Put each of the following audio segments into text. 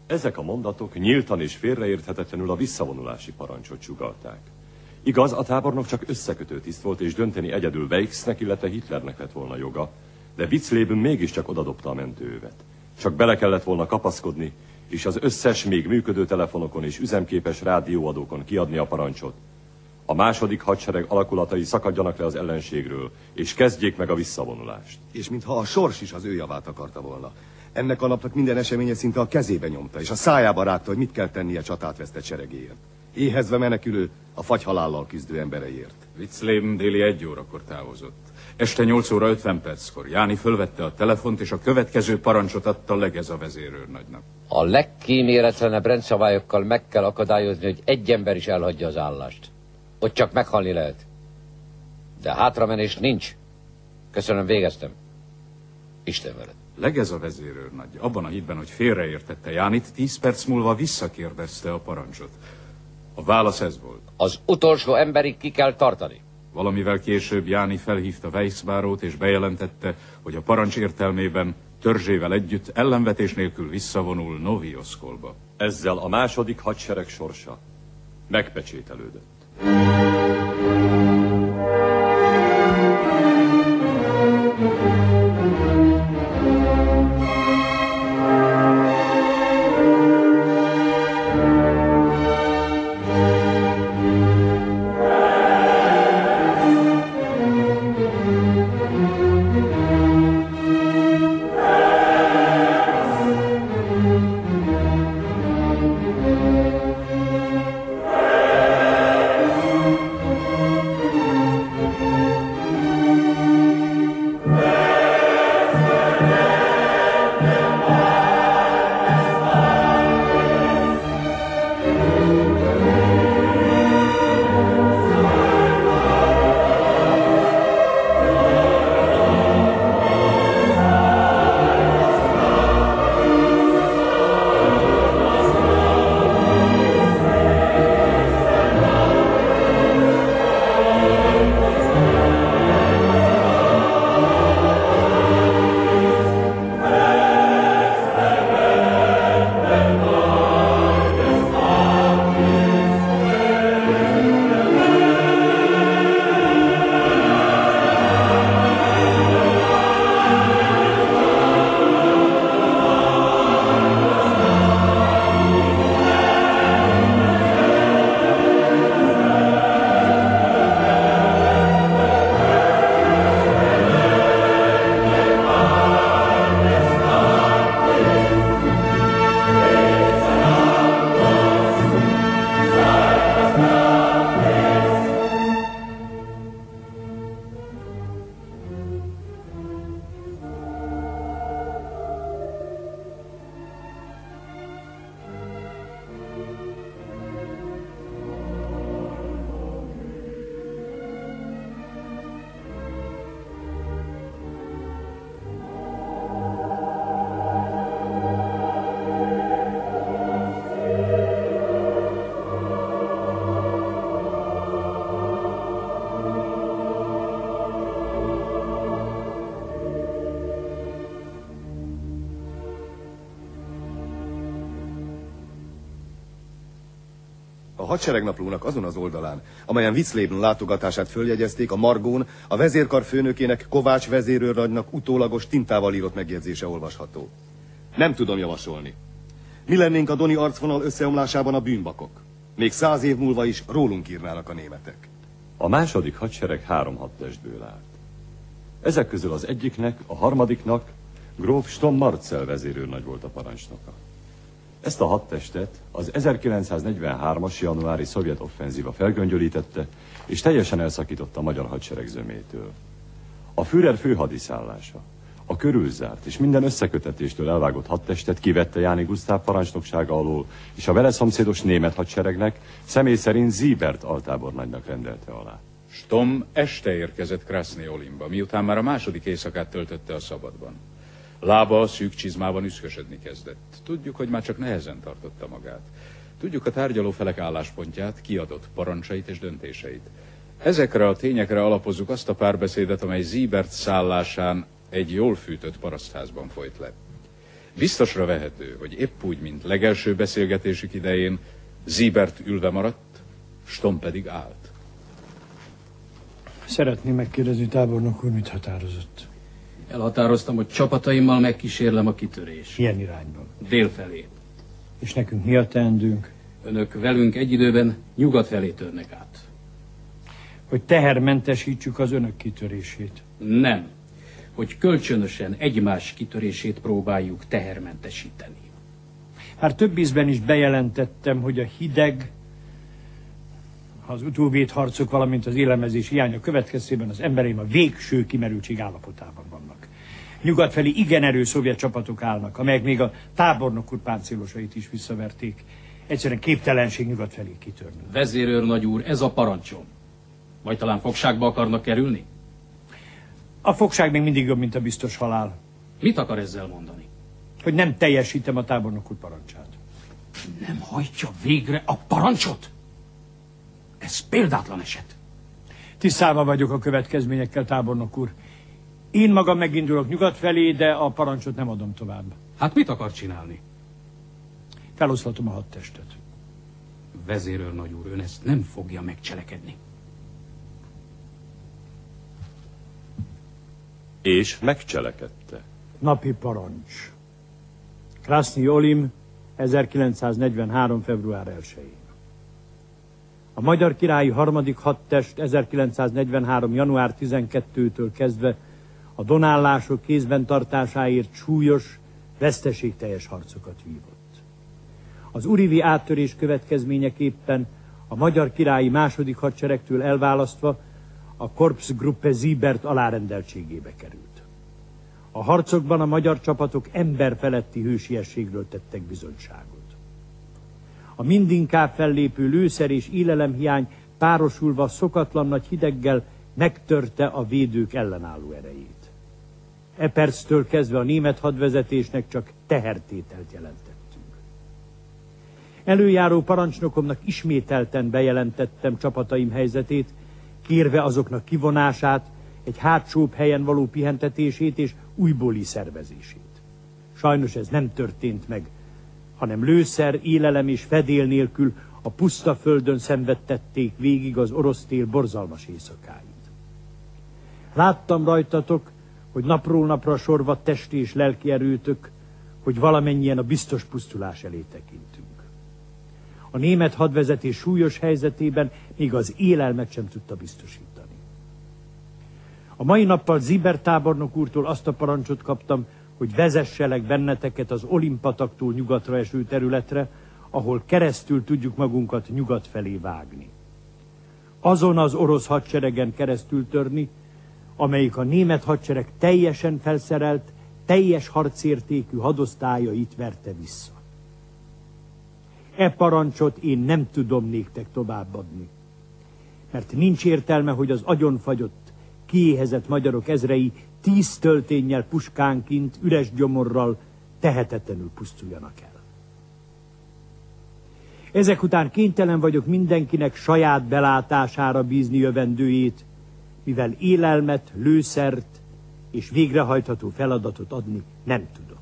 Ezek a mondatok nyíltan és félreérthetetlenül a visszavonulási parancsot sugallták. Igaz, a tábornok csak összekötő tiszt volt, és dönteni egyedül Weichsnek, illetve Hitlernek lett volna joga, de Witzleben mégiscsak odadobta a mentőövet. Csak bele kellett volna kapaszkodni, és az összes még működő telefonokon és üzemképes rádióadókon kiadni a parancsot. A második hadsereg alakulatai szakadjanak le az ellenségről, és kezdjék meg a visszavonulást. És mintha a sors is az ő javát akarta volna. Ennek a napnak minden eseménye szinte a kezébe nyomta, és a szájába rágta, hogy mit kell tennie csatát vesztett seregéért. Éhezve menekülő, a fagyhalállal küzdő embereiért. Witzleben déli 1 órakor távozott. Este 8 óra 50 perckor Jáni fölvette a telefont, és a következő parancsot adta Legeza vezérőrnagynak. A legkíméletlenebb rendszabályokkal meg kell akadályozni, hogy egy ember is elhagyja az állást. Ott csak meghalni lehet. De hátramenés nincs. Köszönöm, végeztem. Isten veled. Legeza vezérőrnagy abban a hitben, hogy félreértette Jánit, 10 perc múlva visszakérdezte a parancsot. A válasz ez volt. Az utolsó emberig ki kell tartani. Valamivel később Jáni felhívta Weichsbárót és bejelentette, hogy a parancs értelmében törzsével együtt ellenvetés nélkül visszavonul Novi Oszkolba. Ezzel a második hadsereg sorsa megpecsételődött. A hadseregnaplónak azon az oldalán, amelyen Witzleben látogatását följegyezték, a margón a vezérkar főnökének, Kovács vezérőrnagynak utólagos tintával írott megjegyzése olvasható. Nem tudom javasolni. Mi lennénk a doni arcvonal összeomlásában a bűnbakok? Még 100 év múlva is rólunk írnának a németek. A második hadsereg 3 hadtestből állt. Ezek közül az egyiknek, a harmadiknak gróf Stom Marcel vezérőrnagy volt a parancsnoka. Ezt a hadtestet az 1943-as januári szovjet offenzíva felgöngyölítette, és teljesen elszakította a magyar hadsereg zömétől. A Führer főhadiszállása, a körülzárt és minden összekötetéstől elvágott hadtestet kivette Jáni Gusztáv parancsnoksága alól, és a vele szomszédos német hadseregnek személy szerint Siebert altábornagynak rendelte alá. Stom este érkezett Krasznyolinba, miután már a második éjszakát töltötte a szabadban. Lába a szűk csizmában üszkösödni kezdett. Tudjuk, hogy már csak nehezen tartotta magát. Tudjuk a tárgyalófelek álláspontját, kiadott parancsait és döntéseit. Ezekre a tényekre alapozzuk azt a párbeszédet, amely Siebert szállásán egy jól fűtött parasztházban folyt le. Biztosra vehető, hogy épp úgy, mint legelső beszélgetésük idején, Siebert ülve maradt, Stom pedig állt. Szeretném megkérdezni, tábornok úr, mit határozott? Elhatároztam, hogy csapataimmal megkísérlem a kitörést. Milyen irányban? Dél felé. És nekünk mi a teendőnk? Önök velünk egy időben nyugat felé törnek át. Hogy tehermentesítsük az önök kitörését. Nem. Hogy kölcsönösen egymás kitörését próbáljuk tehermentesíteni. Hát több ízben is bejelentettem, hogy a hideg, az utóvédharcok, valamint az élelmezés hiánya következtében az embereim a végső kimerültség állapotában vannak. Nyugat felé igen erős szovjet csapatok állnak, amelyek még a tábornok úr páncélosait is visszaverték. Egyszerűen képtelenség nyugat felé kitörni. Vezérőr nagy úr, ez a parancsom. Vagy talán fogságba akarnak kerülni? A fogság még mindig jobb, mint a biztos halál. Mit akar ezzel mondani? Hogy nem teljesítem a tábornok úr parancsát. Nem hajtja végre a parancsot? Ez példátlan eset. Tisztában vagyok a következményekkel, tábornok úr. Én magam megindulok nyugat felé, de a parancsot nem adom tovább. Hát mit akar csinálni? Feloszlatom a hadtestet. Vezérőr nagy úr, ön ezt nem fogja megcselekedni. És megcselekedte. Napi parancs. Krasznyi Olim, 1943. február 1-én. A Magyar Királyi Harmadik Hadtest 1943. január 12-től kezdve a donállások kézben tartásáért súlyos, veszteségteljes harcokat vívott. Az urivi áttörés következményeképpen a Magyar Királyi második hadseregtől elválasztva a Korpsgruppe Siebert alárendeltségébe került. A harcokban a magyar csapatok emberfeletti hősiességről tettek bizonyságot. A mindinkább fellépő lőszer és élelemhiány párosulva szokatlan nagy hideggel megtörte a védők ellenálló erejét. E perctől kezdve a német hadvezetésnek csak tehertételt jelentettünk. Előjáró parancsnokomnak ismételten bejelentettem csapataim helyzetét, kérve azoknak kivonását, egy hátsóbb helyen való pihentetését és újbóli szervezését. Sajnos ez nem történt meg, hanem lőszer, élelem és fedél nélkül a puszta földön szenvedtették végig az orosz tél borzalmas éjszakáit. Láttam rajtatok, hogy napról napra sorvad testi és lelki erőtök, hogy valamennyien a biztos pusztulás elé tekintünk. A német hadvezetés súlyos helyzetében még az élelmet sem tudta biztosítani. A mai nappal Siebert tábornok úrtól azt a parancsot kaptam, hogy vezesselek benneteket az Olimpataktól nyugatra eső területre, ahol keresztül tudjuk magunkat nyugat felé vágni. Azon az orosz hadseregen keresztül törni, amelyik a német hadsereg teljesen felszerelt, teljes harcértékű hadosztályait verte vissza. E parancsot én nem tudom néktek továbbadni, mert nincs értelme, hogy az agyonfagyott, kiéhezett magyarok ezrei 10 tölténnyel puskánként, üres gyomorral tehetetlenül pusztuljanak el. Ezek után kénytelen vagyok mindenkinek saját belátására bízni jövendőjét, mivel élelmet, lőszert és végrehajtható feladatot adni nem tudok.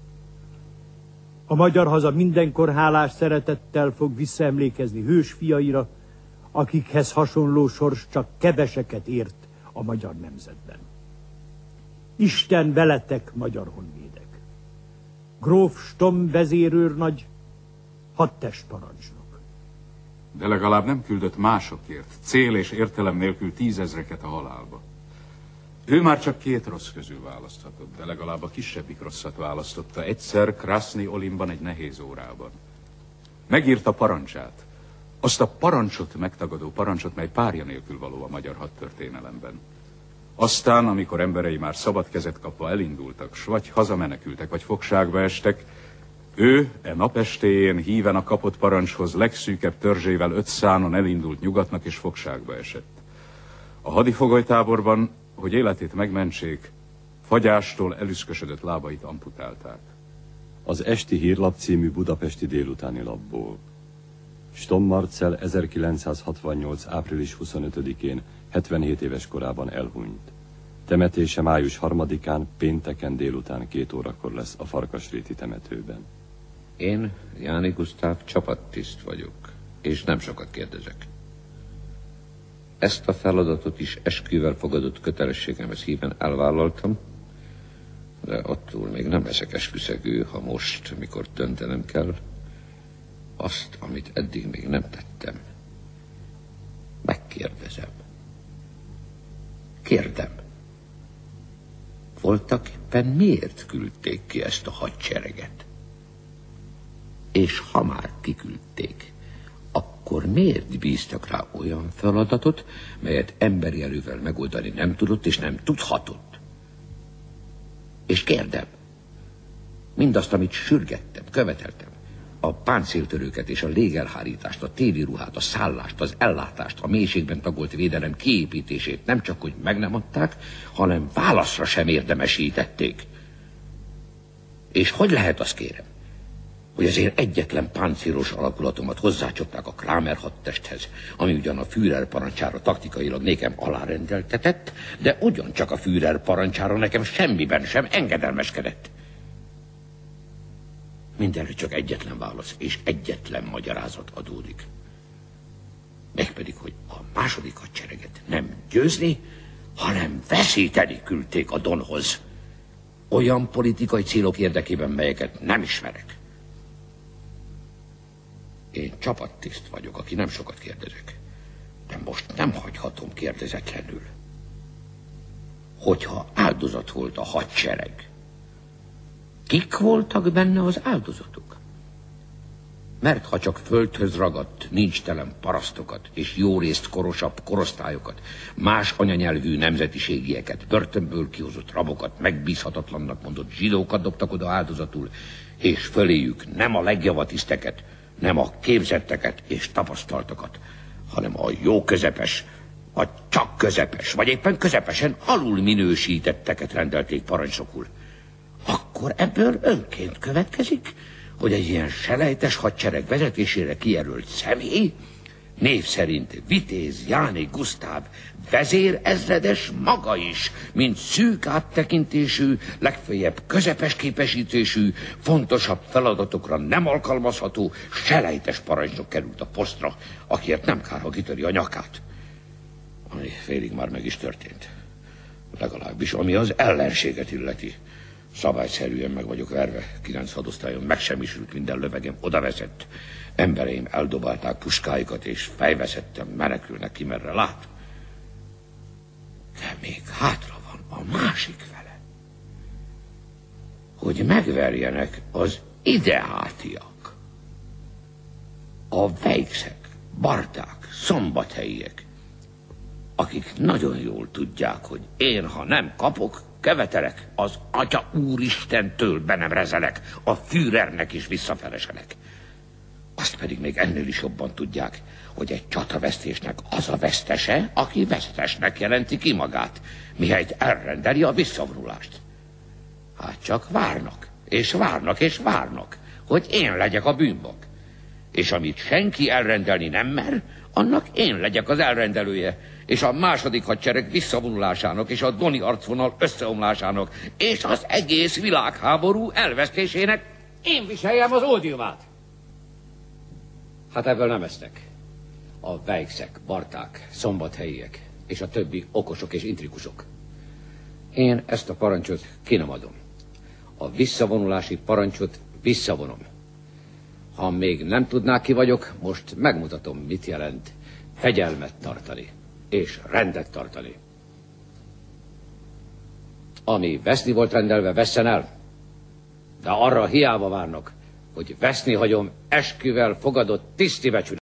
A magyar haza mindenkor hálás szeretettel fog visszaemlékezni hős fiaira, akikhez hasonló sors csak keveseket ért a magyar nemzetben. Isten veletek, magyar honvédek! Gróf Stom vezérőrnagy, hadtestparancsnok. De legalább nem küldött másokért, cél és értelem nélkül 10 000-eket a halálba. Ő már csak 2 rossz közül választhatott, de legalább a kisebbik rosszat választotta egyszer Krasznyi Olimban egy nehéz órában. Megírta parancsát, azt a parancsot megtagadó parancsot, mely párja nélkül való a magyar hadtörténelemben. Aztán, amikor emberei már szabad kezet kapva elindultak, s vagy hazamenekültek, vagy fogságba estek, ő e napestéjén híven a kapott parancshoz legszűkebb törzsével 5 szánon elindult nyugatnak és fogságba esett. A hadifogolytáborban, hogy életét megmentsék, fagyástól elüszkösödött lábait amputálták. Az Esti Hírlap című budapesti délutáni lapból. Stom Marcell 1968. április 25-én 77 éves korában elhunyt. Temetése május 3-án, pénteken délután 2 órakor lesz a Farkasréti temetőben. Én, Jáni Gusztáv, csapattiszt vagyok, és nem sokat kérdezek. Ezt a feladatot is esküvel fogadott kötelességemhez híven elvállaltam, de attól még nem leszek esküszegő, ha most, mikor döntenem kell, azt, amit eddig még nem tettem, megkérdezem. Kérdem. Voltak éppen miért küldték ki ezt a hadsereget? És ha már kiküldték, akkor miért bíztak rá olyan feladatot, melyet emberi erővel megoldani nem tudott és nem tudhatott? És kérdem, mindazt, amit sürgettem, követeltem, a páncéltörőket és a légelhárítást, a téli ruhát, a szállást, az ellátást, a mélységben tagolt védelem kiépítését nem csak, hogy meg nem adták, hanem válaszra sem érdemesítették. És hogy lehet, azt kérem, hogy azért egyetlen páncélos alakulatomat hozzácsapták a Kramer hadtesthez, ami ugyan a Führer parancsára taktikailag nékem alárendeltetett, de ugyancsak a Führer parancsára nekem semmiben sem engedelmeskedett. Mindenre csak egyetlen válasz és egyetlen magyarázat adódik. Mégpedig, hogy a második hadsereget nem győzni, hanem veszíteni küldték a Donhoz. Olyan politikai célok érdekében, melyeket nem ismerek. Én csapattiszt vagyok, aki nem sokat kérdezek. De most nem hagyhatom kérdezetlenül. Hogyha áldozat volt a hadsereg, kik voltak benne az áldozatok? Mert ha csak földhöz ragadt, nincs telen parasztokat és jó részt korosabb korosztályokat, más anyanyelvű nemzetiségieket, börtönből kihozott rabokat, megbízhatatlannak mondott zsidókat dobtak oda áldozatul, és föléjük nem a legjavatiszteket, nem a képzetteket és tapasztaltakat, hanem a jó közepes, vagy csak közepes, vagy éppen közepesen alul minősítetteket rendelték parancsnokul. Akkor ebből önként következik, hogy egy ilyen selejtes hadsereg vezetésére kijelölt személy, név szerint Vitéz Jáni Gusztáv vezérezredes maga is, mint szűk áttekintésű, legfeljebb közepes képesítésű, fontosabb feladatokra nem alkalmazható, selejtes parancsnok került a posztra, akiért nem kár, ha kitöri a nyakát. Ami félig már meg is történt. Legalábbis, ami az ellenséget illeti. Szabályszerűen meg vagyok verve, 9 hadosztályon megsemmisült minden lövegem, odavezett. Embereim eldobálták puskáikat, és fejveszettem, menekülnek ki, merre lát. De még hátra van a másik fele. Hogy megverjenek az ideátiak. A vejkszek, bardák, szombathelyiek, akik nagyon jól tudják, hogy én, ha nem kapok, követelek, az Atya Úristentől be nem rezelek, a Führernek is visszafeleselek. Azt pedig még ennél is jobban tudják, hogy egy csatavesztésnek az a vesztese, aki vesztesnek jelenti ki magát, mihelyt elrendeli a visszavonulást. Hát csak várnak, és várnak, és várnak, hogy én legyek a bűnbak. És amit senki elrendelni nem mer, annak én legyek az elrendelője, és a második hadsereg visszavonulásának, és a doni arcvonal összeomlásának, és az egész világháború elvesztésének én viseljem az ódiumát. Hát ebből nem esznek. A vejkszek, barták, szombathelyiek, és a többi okosok és intrikusok. Én ezt a parancsot ki nem adom. A visszavonulási parancsot visszavonom. Ha még nem tudnák, ki vagyok, most megmutatom, mit jelent fegyelmet tartani és rendet tartani. Ami veszni volt rendelve, vesszen el. De arra hiába várnak, hogy veszni hagyom esküvel fogadott tiszti becsület.